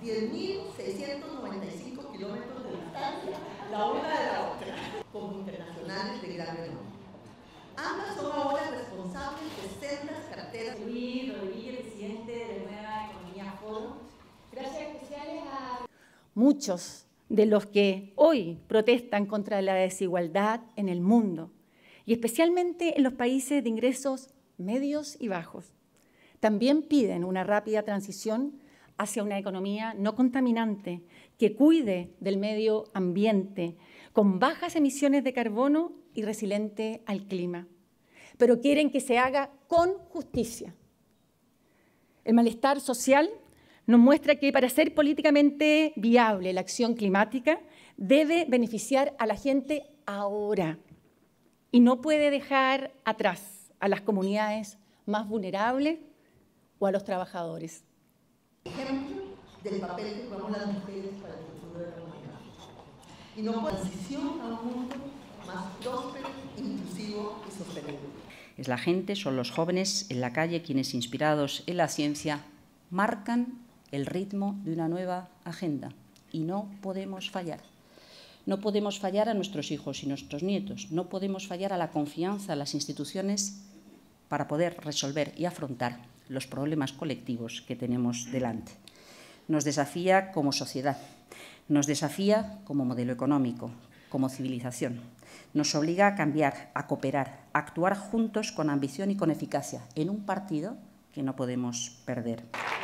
10.695 kilómetros de distancia, la una de la otra, como internacionales de gran renombre. Ambas son ahora responsables de sendas carteras. Luis Rodríguez, presidente de la Nueva Economía Foro. Gracias especiales a muchos de los que hoy protestan contra la desigualdad en el mundo, y especialmente en los países de ingresos medios y bajos. También piden una rápida transición hacia una economía no contaminante, que cuide del medio ambiente, con bajas emisiones de carbono y resiliente al clima. Pero quieren que se haga con justicia. El malestar social nos muestra que para ser políticamente viable la acción climática debe beneficiar a la gente ahora y no puede dejar atrás a las comunidades más vulnerables o a los trabajadores. Ejemplo del papel que jugamos las mujeres para el futuro de la humanidad. Y no por transición a un mundo más próspero, inclusivo y sostenible. Es la gente, son los jóvenes en la calle quienes, inspirados en la ciencia, marcan el ritmo de una nueva agenda. Y no podemos fallar. No podemos fallar a nuestros hijos y nuestros nietos. No podemos fallar a la confianza en las instituciones para poder resolver y afrontar los problemas colectivos que tenemos delante. Nos desafía como sociedad, nos desafía como modelo económico, como civilización. Nos obliga a cambiar, a cooperar, a actuar juntos con ambición y con eficacia en un partido que no podemos perder.